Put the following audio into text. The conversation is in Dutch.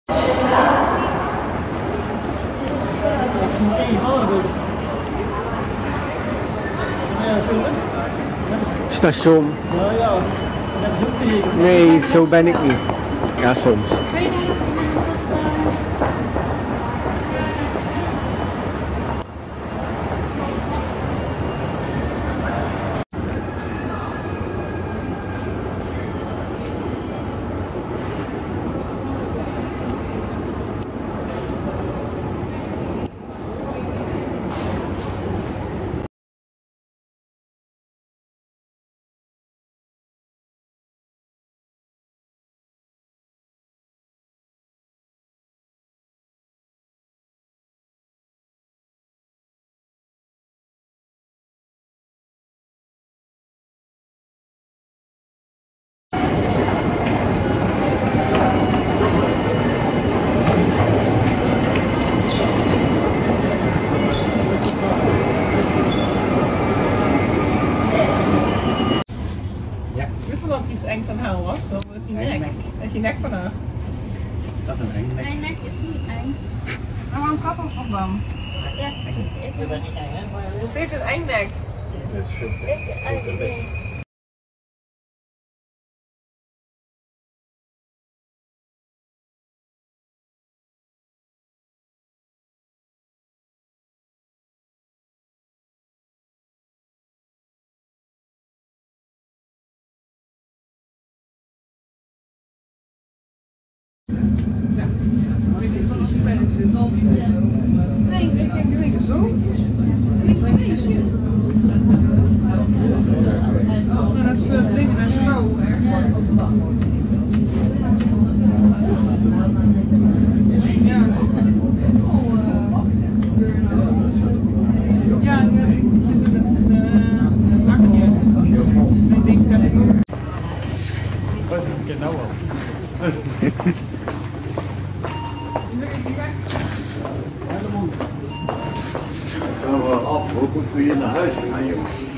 Station. Nee, zo ben ik niet. Ja, soms. Iets engs aan haar was, dan wordt die nek. Dat is die nek van haar. Dat is een eng nek. Mijn nek is niet eng. Maar waarom gaat dat nog dan? Ja, ik Je bent niet eng, hè? Maar Ze heeft een eng nek. dat is veel te eng. Ja, ik denk wel als je verder zit. Nee, ik denk zo. Nee, shit. Nou, dat is dingen met z'n vrouw. Ja. Ja, ik zit met een zakje. Ik denk dat ik ook. Wat doe ik nou al? Gaan we af, hoe goed we hier naar huis gaan, joh.